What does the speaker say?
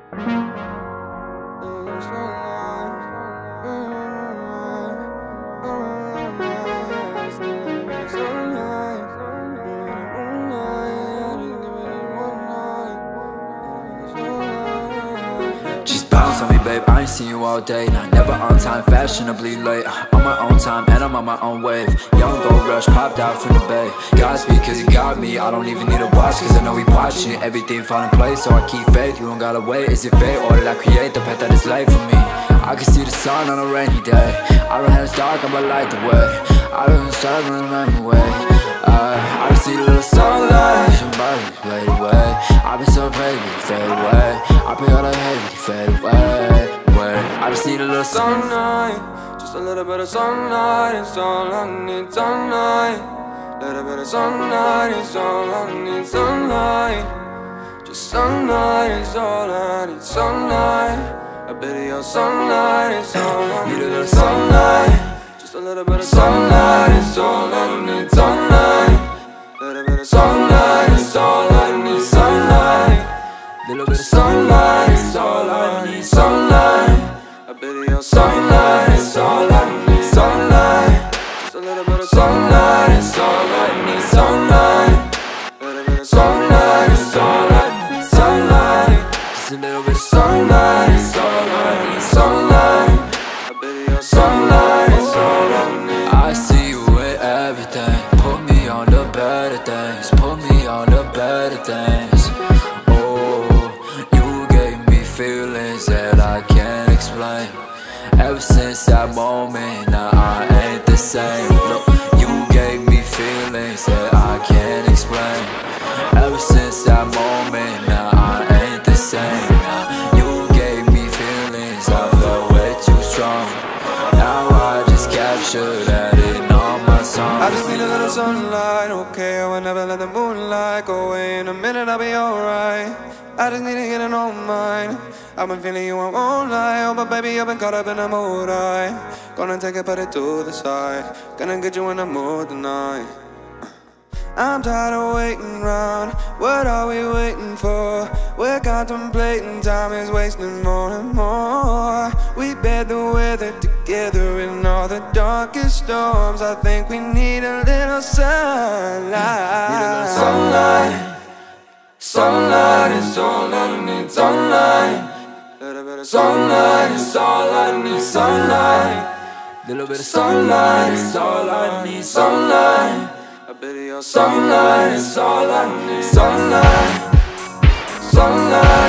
Just bounce on me, babe, I ain't seen you all day. Nah, never on time, fashionably late. On my own time, and I'm on my own wave. Young gold rush, popped out from the bay. Godspeed, cause you got me, I don't even need a watch, cause I know we watching. Everything fall in place, so I keep faith. You don't gotta wait, is it fate, or did I create the path that is life for me? I can see the sun on a rainy day. I don't have it's dark, I'ma light the way. I don't serve in the way. I can see the little sunlight, somebody fade away. I've been so baby, fade away. I pray all I hate, fade away. I just need a little sunlight, just a little bit of sunlight, it's all I need, sunlight. Little bit of sunlight, it's all I need, sunlight. Just sunlight is all I need, sunlight. A bit of your sunlight, it's all I need, a little sunlight. Just a little bit of sunlight, it's all I need, sunlight. Little bit of sunlight, it's all I need, sunlight. Little bit of sunlight, it's all I need, sunlight. A bit of your sunlight, it's all I need, sunlight. Just a little bit of sunlight, it's all I need, sunlight. A little bit of sunlight, it's all I need, sunlight. Just a little bit of sunlight, it's all I need, sunlight. A bit of your sunlight, it's all I need. I see you with everything. Put me on the better things. Put me on the better things. Oh, you gave me feelings that I can't explain. Ever since that moment, now I ain't the same. Look, you gave me feelings that I can't explain. Ever since that moment, now I ain't the same. Now you gave me feelings, I felt way too strong. Now I just capture that in all my songs. I just need a little sunlight, okay, I will never let the moonlight go away. In a minute I'll be alright. I just need to get it on mine. I've been feeling you, I won't lie. Oh, but baby, I've been caught up in the mood. Gonna take it, put it to the side. Gonna get you in the mood tonight. I'm tired of waiting around. What are we waiting for? We're contemplating, time is wasting more and more. We bear the weather together in all the darkest storms. I think we need a little sunlight. Need a little sunlight. Sunlight is all I need, sunlight. Little bit of sunlight is all I need, sunlight. Little bit of sunlight is all I need, sunlight. A bit of your sunlight is all I need, sunlight. Sunlight.